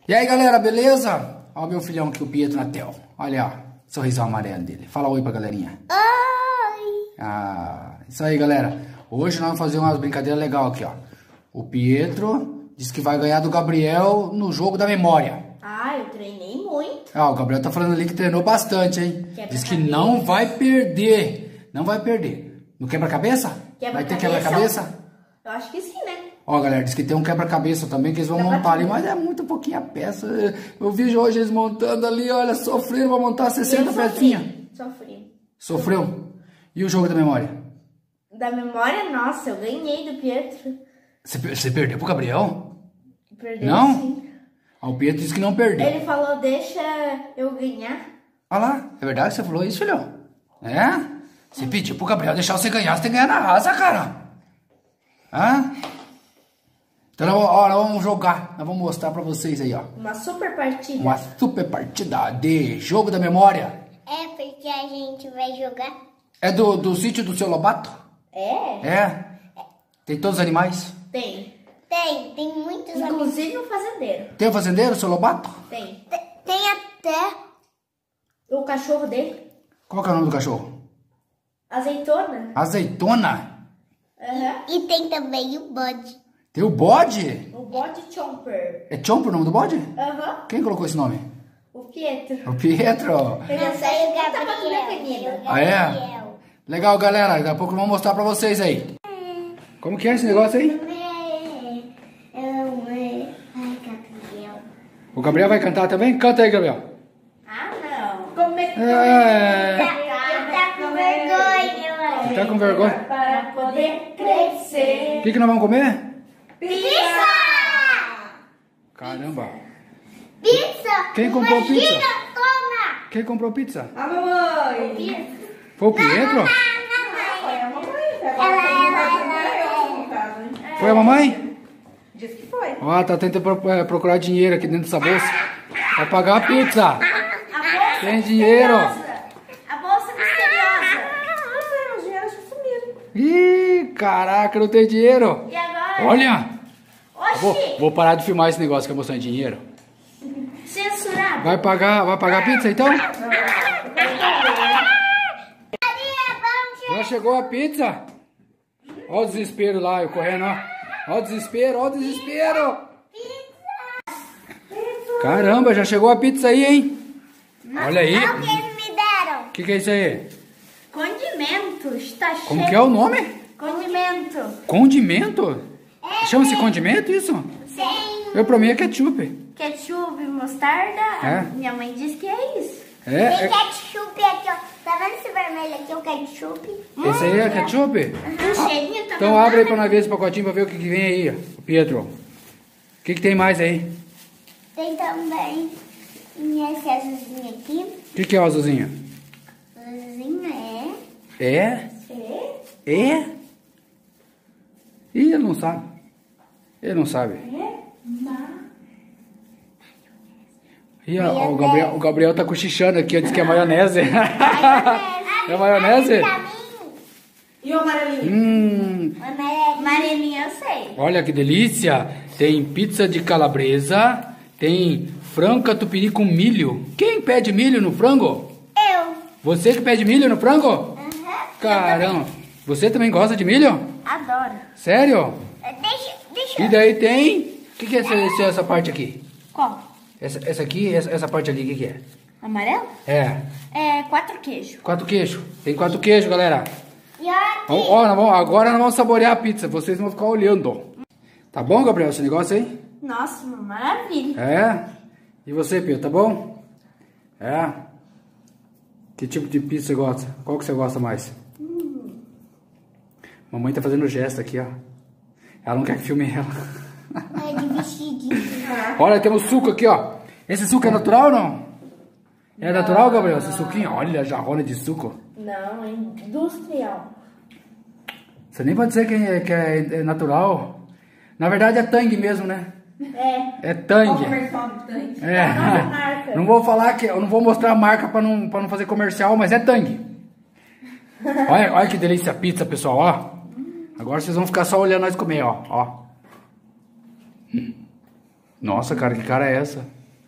E aí, galera, beleza? Olha o meu filhão aqui, o Pietro Natel. Olha, ó, sorrisão amarelo dele. Fala oi pra galerinha. Oi! Ah, isso aí, galera. Hoje nós vamos fazer umas brincadeiras legais aqui, ó. O Pietro disse que vai ganhar do Gabriel no jogo da memória. Ah, eu treinei muito. Ah, o Gabriel tá falando ali que treinou bastante, hein? Diz que não vai perder. Não vai perder. No quebra-cabeça? Vai ter quebra-cabeça? Eu acho que sim, né? Ó, galera, diz que tem um quebra-cabeça também que eles vão montar ali, mas é muito pouquinha peça. Eu vi hoje eles montando ali, olha, sofreram pra montar 60 pecinhas. Sofri. Sofreu? E o jogo da memória? Da memória, nossa, eu ganhei do Pietro. Você perdeu pro Gabriel? Perdeu, Não? sim. Ah, o Pietro disse que não perdeu. Ele falou, deixa eu ganhar. Olha lá, é verdade que você falou isso, filhão? É? Você pediu pro Gabriel deixar você ganhar, você tem que ganhar na raça, cara. Hã? Então, nós vamos jogar. Nós vamos mostrar pra vocês aí, ó. Uma super partida. Uma super partida de jogo da memória. É porque a gente vai jogar. É do sítio do seu Lobato? É? É? Tem todos os animais? Tem. Tem muitos amigos. Inclusive o fazendeiro. Tem o fazendeiro, o seu Lobato? Tem. Tem até O cachorro dele. Qual que é o nome do cachorro? Azeitona. Azeitona? Aham. e tem também o bode. Tem o bode? O bode chomper. É Chomper o nome do bode? Aham. Quem colocou esse nome? O Pietro. O Pietro. Ele Não sei o tá muito Gabriel. pequenino. Ah, é? Legal, galera. Daqui a pouco eu vou mostrar pra vocês aí. Como que é esse negócio aí? Ai, Gabriel. O Gabriel vai cantar também? Canta aí, Gabriel. Ah, não. Como é que É. Tá com vergonha, Você tá com vergonha? para poder crescer? O que nós vamos comer? Pizza! Caramba. Pizza! Quem comprou Imagina, pizza? Toma! Quem comprou pizza? A mamãe. Foi o Pietro? Foi a mamãe. Foi a mamãe? Diz que foi. Ó, tá tentando procurar dinheiro aqui dentro dessa bolsa. Vai pagar a pizza. A bolsa Tem dinheiro. A bolsa misteriosa. Não sei, os dinheiros sumiram. Ih, caraca, não tem dinheiro. E agora? Olha. Oxi. Vou parar de filmar esse negócio que é mostrando dinheiro. Censurado. Vai pagar a pizza então? Já chegou a pizza. Ó o desespero lá, eu correndo, ó. Ó o desespero, ó o desespero. Caramba, já chegou a pizza aí, hein? Olha aí. Olha o que eles me deram. O que é isso aí? Condimentos. Tá cheio. Como que é o nome? Condimento. Condimento? Chama-se condimento isso? Tem. Eu pra mim é ketchup. Ketchup, mostarda. É? Minha mãe disse que é isso. Tem É, ketchup aqui, ó. Tá vendo esse vermelho aqui, o ketchup? esse aí é ketchup? O cheirinho tá Então abre aí pra nós ver esse pacotinho pra ver o que vem aí, ó. Pietro. O que tem mais aí? Tem também esse azulzinho aqui. O que é o azulzinho? O azulzinho é... É? É? Ih, ele não sabe. Ele não sabe. Ih, ó, o Gabriel tá cochichando aqui, diz que é maionese. É maionese? E o amarelinho? Amarelinho eu sei. Olha que delícia. Tem pizza de calabresa. Tem frango catupiry com milho. Quem pede milho no frango? Eu. Você que pede milho no frango? Caramba. Você também gosta de milho? Adoro. Sério? Deixa E daí tem... O que é essa parte aqui? Qual? Essa aqui, essa parte ali, o que é? Amarelo? É, É 4 queijos. 4 queijos. Tem 4 queijos, galera. E olha aqui. Ó, agora nós vamos saborear a pizza. Vocês vão ficar olhando. Tá bom, Gabriel, esse negócio aí? Nossa, uma maravilha. É? E você, Pio, tá bom? É? Que tipo de pizza você gosta? Qual que você gosta mais? Mamãe tá fazendo gesto aqui, ó. Ela não quer que filme ela. É de vestidinho. Olha, temos suco aqui, ó. Esse suco é natural ou não? É natural, Gabriel, esse suquinho? Olha a jarrona de suco. Não, é industrial. Você nem pode dizer que é natural. Na verdade é Tang mesmo, né? É Tang. É. Não vou falar que... Eu não vou mostrar a marca pra não fazer comercial, mas é Tang. Olha que delícia a pizza, pessoal, ó. Agora vocês vão ficar só olhando nós comer, ó. Nossa, cara, que cara é essa?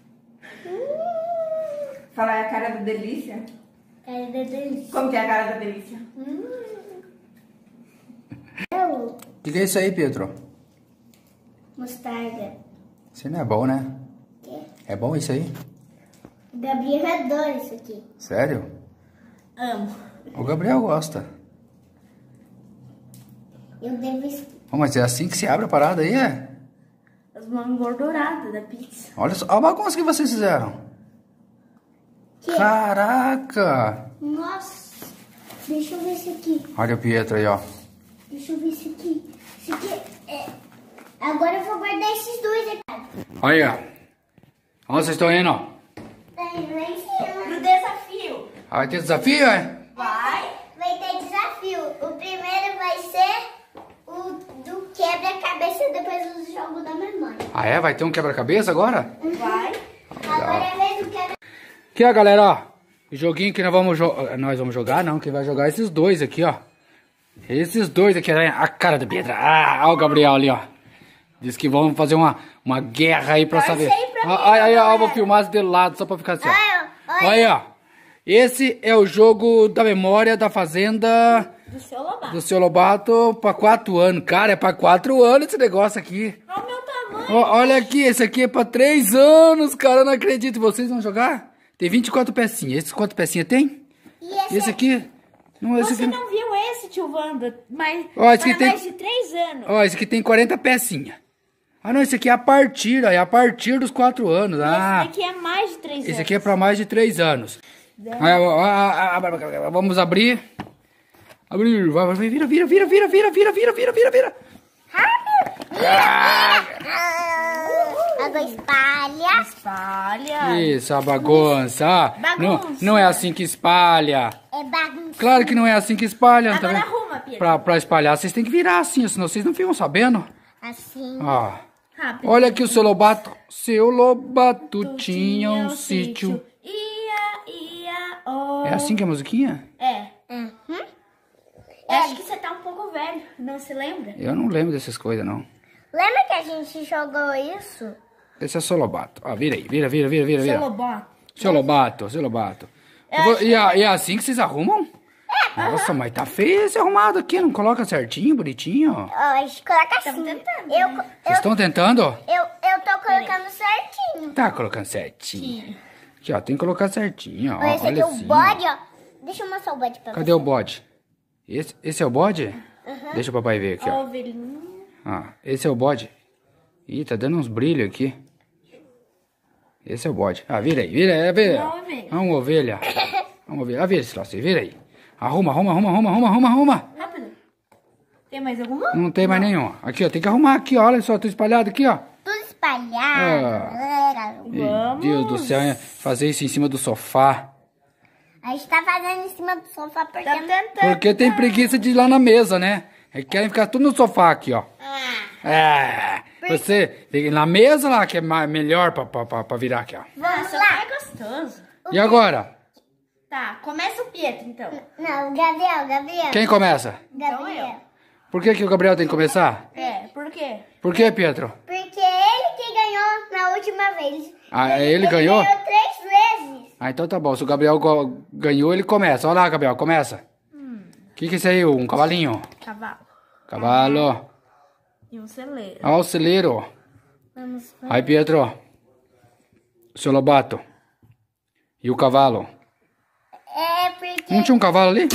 Fala a cara da delícia. Cara da delícia. Como que é a cara da delícia? Eu, O que é isso aí, Pietro? mostarda. Isso não é bom, né? Que? É bom isso aí? O Gabriel adora isso aqui. Sério? Amo. O Gabriel gosta. Eu devo... Oh, mas é assim que se abre a parada aí, é? As mãos engorduradas da pizza. Olha só, olha a bagunça que vocês fizeram. Que? Caraca! Nossa. Deixa eu ver isso aqui. Olha o Pietro aí, ó. Deixa eu ver isso aqui. Isso aqui é... Agora eu vou guardar esses dois aqui. Olha. Onde vocês estão indo? Tá indo lá em cima. Pro desafio. Ah, vai ter desafio, é? Vai. Vai ter desafio. O primeiro vai ser o do quebra-cabeça depois do jogo da memória. Ah, é? Vai ter um quebra-cabeça agora? Vai. Agora é a vez do quebra... Aqui, ó, galera, ó. O joguinho que nós vamos jogar, não. Quem vai jogar é esses dois aqui, ó. Esses dois aqui, né? A cara do Pedro. Ah, olha o Gabriel ali, ó. Diz que vamos fazer uma guerra aí pra saber. Aí, ó, eu vou filmar de lado só pra ficar assim, ó. Olha aí, ó. Esse é o jogo da memória da fazenda Do seu Lobato. do seu Lobato pra 4 anos. Cara, é pra 4 anos esse negócio aqui. Olha o meu tamanho. Ó, olha aqui, esse aqui é pra 3 anos, cara, eu não acredito. Vocês vão jogar? Tem 24 pecinhas. Esses quantas pecinhas tem? E Esse aqui? Não, esse Você aqui não viu esse, tio Wanda? Mas Ó, esse aqui para tem- mais de 3 anos. Ó, esse aqui tem 40 pecinhas. Ah, não, esse aqui é a partir, ó, é a partir dos 4 anos. Ah, Esse aqui é mais de 3 anos. esse aqui é pra mais de 3 anos. Vamos abrir. Abrir, vai, vira. Água espalha. Espalha. Isso, a bagunça. Ah, Bagunça. não é assim que espalha. É bagunça. Claro que não é assim que espalha. tá Agora vendo? arruma, Pedro. Pra espalhar, vocês têm que virar assim, senão vocês não ficam sabendo. Assim. Ó. Rápido. Olha aqui o seu Lobato. Seu Lobato tinha um sítio. Ia, oh. É assim que é a musiquinha? É. Uhum. Acho que você tá um pouco velho. Não se lembra? Eu não lembro dessas coisas, não. Lembra que a gente jogou isso? Esse é o seu Lobato. Ó, vira aí. Vira. Seu Lobato. Seu Lobato. E é assim que vocês arrumam? Nossa, mas tá feio esse arrumado aqui. Não coloca certinho, bonitinho? Ó, a gente coloca assim. Tamo tentando, Vocês estão tentando? Eu tô colocando certinho. Tá colocando certinho. Aqui, ó. Tem que colocar certinho, ó. Olha, esse aqui Olha é o assim, bode, ó. Deixa eu mostrar o bode pra ó. Cadê o bode? Esse é o bode? Deixa o papai ver aqui, Ó, ó. ovelhinha. Ah, esse é o bode. Ih, tá dando uns brilhos aqui. Esse é o bode. Ah, vira aí, vira. Não, ovelha. Uma ovelha. Uma ovelha. Ah, vira esse troço aí, vira aí. Arruma. Rápido. Tem mais alguma? Não tem mais nenhum. Aqui, ó, tem que arrumar aqui, ó. Olha só, tô espalhado aqui, ó. tudo espalhado. Meu Deus do céu, é fazer isso em cima do sofá. A gente tá fazendo em cima do sofá porque... Tá tentando. Porque tem preguiça de ir lá na mesa, né? Eles querem ficar tudo no sofá aqui, ó. Você tem na mesa lá que é melhor pra virar aqui, ó. Vamos Só lá. é gostoso. E agora? Tá, começa o Pietro, então. Não, Gabriel. Quem começa? Gabriel. Por que o Gabriel tem que começar? É, por quê? Por que, Pietro? Porque ele que ganhou na última vez. Ah, ele ganhou? Ele ganhou 3 vezes. Ah, então tá bom. Se o Gabriel ganhou, ele começa. Olha lá, Gabriel, começa. O que é isso aí? Um cavalinho? Cavalo. Cavalo. E um celeiro. Ó, o celeiro. Vamos. Aí, Pietro. O seu Lobato. E o cavalo. É porque... Não tinha um cavalo ali?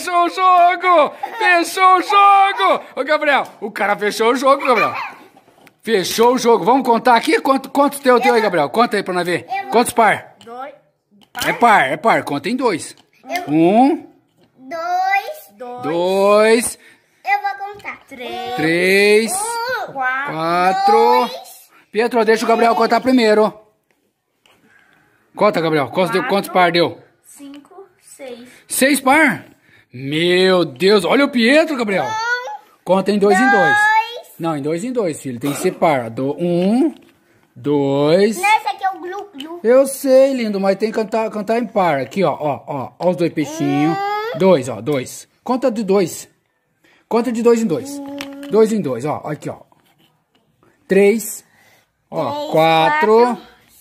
fechou o jogo! Fechou o jogo! Ô, Gabriel, o cara fechou o jogo, Gabriel. Fechou o jogo. Vamos contar aqui? Quantos teu aí, Gabriel? Conta aí pra nós ver. Quantos par? 2. É par. Conta em 2. 1, 2. Eu vou contar. 3, 4. Pietro, deixa o Gabriel contar primeiro. Conta, Gabriel. Quantos par deu? 5, 6. 6 par? Meu Deus, olha o Pietro, Gabriel. Conta em 2 em 2. Não, em 2 em 2, filho. Tem que ser par. 1, 2. Não, esse aqui é o glu. Eu sei, lindo, mas tem que cantar em par. Aqui, ó. Ó os 2 peixinhos. 2, ó. 2. Conta de 2. Conta de 2 em 2. 2 em 2, ó. Aqui, ó. 3. Ó. 4.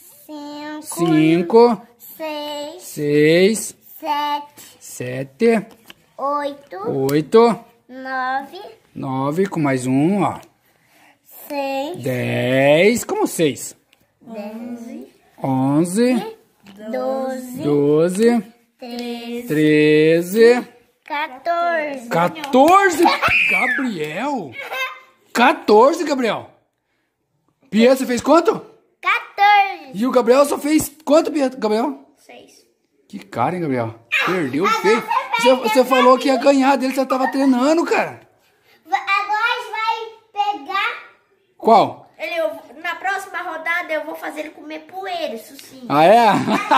5. 6. 7. 8. 9. Com mais um, ó. 10. Como 6? 11. 12. 13. 14. Gabriel. 14, Gabriel. Pietro, você fez quanto? 14. E o Gabriel só fez quanto, Pietro? Gabriel? 6. Que cara, hein, Gabriel? Perdeu feio. Você falou que ia ganhar dele, você tava treinando, cara. Agora a gente vai pegar. Qual? Na próxima rodada eu vou fazer ele comer poeira, isso sim. Ah, é?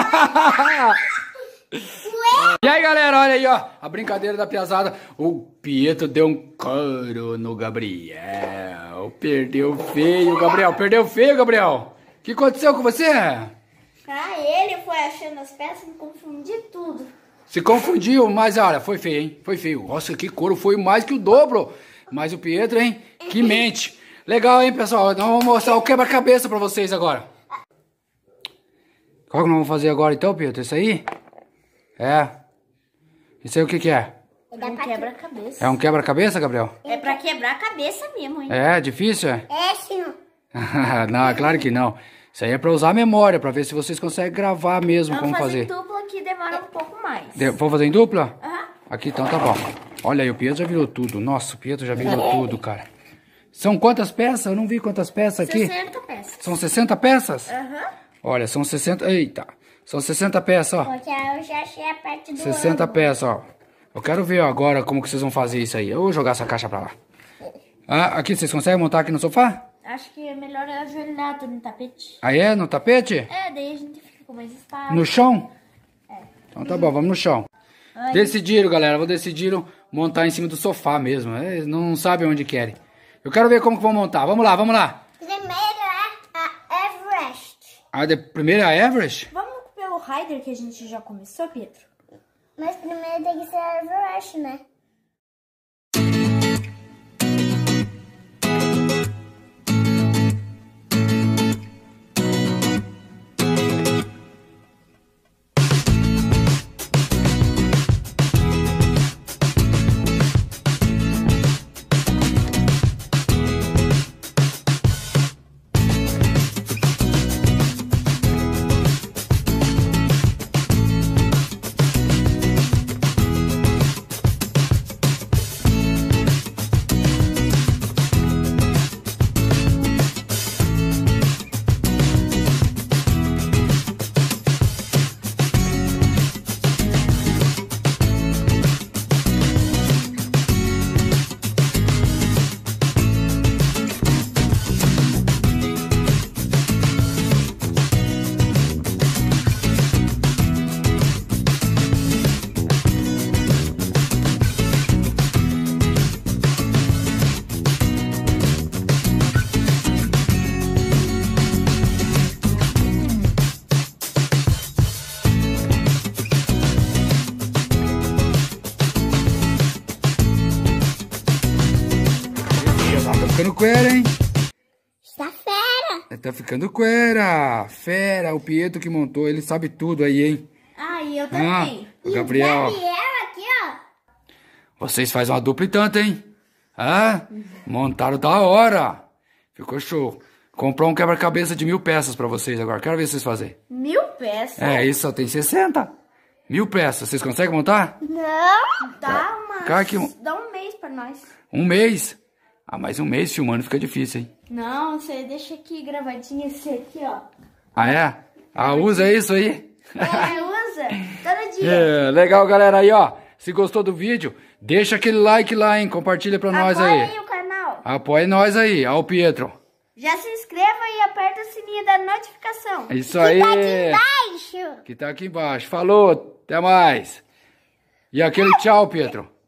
E aí, galera, olha aí, ó. A brincadeira da piazada. O Pietro deu um couro no Gabriel. Perdeu feio, Gabriel. Perdeu feio, Gabriel. O que aconteceu com você? Ele foi achando as peças, me confundi tudo. Se confundiu, mas olha, foi feio, hein? Foi feio. Nossa, que couro, foi mais que o dobro. Mas o Pietro, hein? Que mente. Legal, hein, pessoal? Então vamos mostrar o quebra-cabeça pra vocês agora. Qual que nós vamos fazer agora então, Pietro? Isso aí? É. Isso aí o que que é? É um quebra-cabeça. É um quebra-cabeça, Gabriel? É pra quebrar a cabeça mesmo, hein? É, difícil, é? É, senhor. Não, é claro que não. Isso aí é pra usar a memória, pra ver se vocês conseguem gravar mesmo como fazer. Vamos fazer dupla que demora um pouco mais. Vamos fazer em dupla? Aham. Aqui então, tá bom. Olha aí, o Pietro já virou tudo. Nossa, o Pietro já virou tudo, cara. São quantas peças? Eu não vi quantas peças aqui. 60 peças. São 60 peças? Aham. Olha, são 60... Eita. São 60 peças, ó. Porque eu já achei a parte do 60 peças, ó. Eu quero ver ó, agora como que vocês vão fazer isso aí. Eu vou jogar essa caixa pra lá. Ah, aqui, vocês conseguem montar aqui no sofá? Acho que é melhor ajoelhado no tapete. Aí é? No tapete? É, daí a gente fica com mais espaço. No chão? É. Então tá bom, vamos no chão. Ai. Decidiram, galera. Decidiram montar em cima do sofá mesmo. Eles não sabem onde querem. Eu quero ver como que vão montar. Vamos lá, vamos lá. Primeiro é a Everest. Primeiro é a Everest? Vamos pelo Rider que a gente já começou, Pietro? Mas primeiro tem que ser a Everest, né? Ficando cuera, hein? Está fera. Tá ficando cuera. Fera, o Pietro que montou, ele sabe tudo aí, hein? Ah, e eu também. O Gabriel. Gabriel aqui, ó. Vocês fazem uma dupla e tanto, hein? Ah, montaram da hora. Ficou show. Comprou um quebra-cabeça de 1000 peças pra vocês agora. Quero ver vocês fazerem. 1000 peças? É, isso só tem 60. 1000 peças. Vocês conseguem montar? Não. Dá dá um mês pra nós. Um mês? Ah, mas um mês filmando fica difícil, hein? Não, você deixa aqui gravadinho esse aqui, ó. Ah, é? Ah, usa isso aí? Usa todo dia. É, legal, galera. Aí, ó. Se gostou do vídeo, deixa aquele like lá, hein? Compartilha pra nós Apoia aí. aí o canal. Apoia nós aí. Ó o Pietro. Já se inscreva e aperta o sininho da notificação. Isso aí. Tá aqui embaixo. Que tá aqui embaixo. Falou, até mais. E aquele tchau, Pietro.